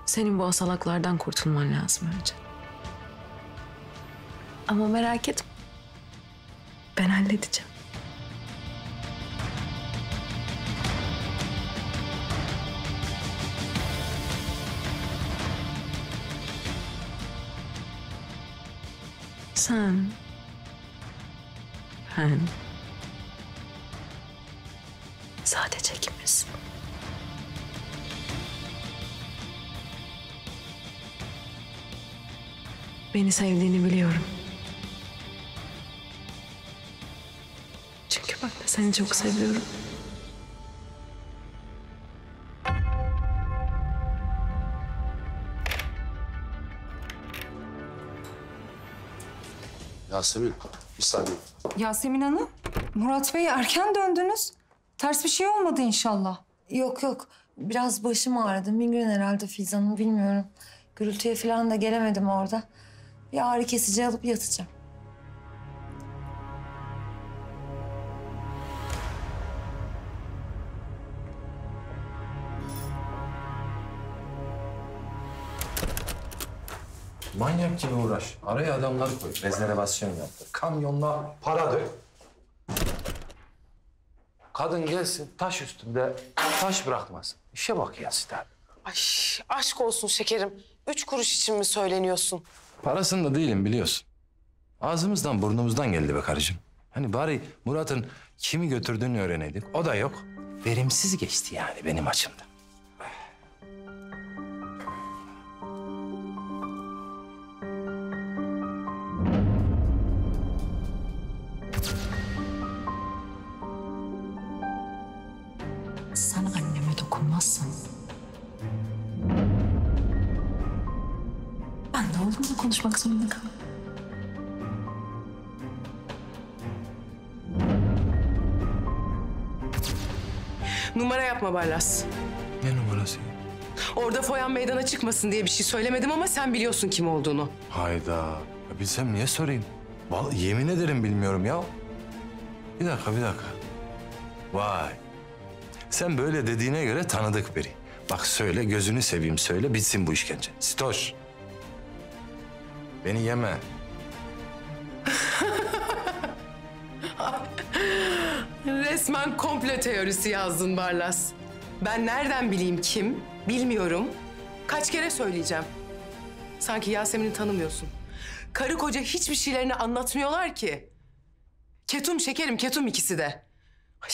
Senin bu asalaklardan kurtulman lazım önce. Ama merak etme. Ben halledeceğim. Sen, ben, sadece ikimiz. Beni sevdiğini biliyorum. Çünkü ben de seni çok seviyorum. Yasemin, bir saniye. Yasemin Hanım, Murat Bey erken döndünüz. Ters bir şey olmadı inşallah. Yok yok. Biraz başım ağrıdı. Migren herhalde Filiz Hanım, bilmiyorum. Gürültüye falan da gelemedim orada. Bir ağrı kesici alıp yatacağım. Manyak gibi uğraş. Araya adamları koy. Rezervasyon yaptır. Kamyonla para dök. Kadın gelsin taş üstünde taş bırakmasın. İşe bak ya Siter. Ay aşk olsun şekerim. 3 kuruş için mi söyleniyorsun? Parasında değilim biliyorsun. Ağzımızdan burnumuzdan geldi be karıcığım. Hani bari Murat'ın kimi götürdüğünü öğreneydik. O da yok. Verimsiz geçti yani benim açımdan. Sen anneme dokunmazsan... ben de oğlumla konuşmak zorunda kalırım. Numara yapma Barlas. Ne numarası? Orada foyan meydana çıkmasın diye bir şey söylemedim ama sen biliyorsun kim olduğunu. Hayda. Ya bilsem niye sorayım? Vallahi yemin ederim bilmiyorum ya. Bir dakika. Vay. Sen böyle dediğine göre tanıdık biri. Bak söyle, gözünü seveyim söyle, bitsin bu işkence. Sitoş. Beni yeme. Resmen komplo teorisi yazdın Barlas. Ben nereden bileyim kim? Bilmiyorum. Kaç kere söyleyeceğim. Sanki Yasemin'i tanımıyorsun. Karı koca hiçbir şeylerini anlatmıyorlar ki. Ketum şekerim, ketum ikisi de. Ay,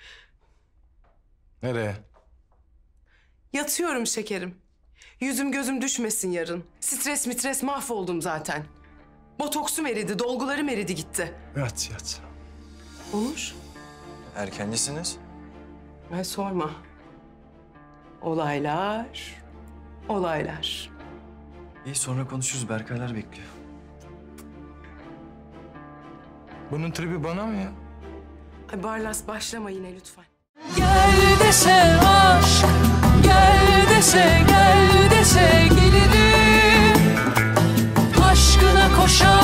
Nereye? yatıyorum şekerim. Yüzüm gözüm düşmesin yarın. Stres mahvoldum zaten. Botoksum eridi, dolgularım eridi gitti. Yat. Olur. Erkencisiniz. Ay sorma. Olaylar. İyi sonra konuşuruz. Berkaylar bekliyor. Bunun tribi bana mı ya? Ay Barlas başlama yine lütfen. Gel dese aşk, gel dese gelirim. Aşkına koşar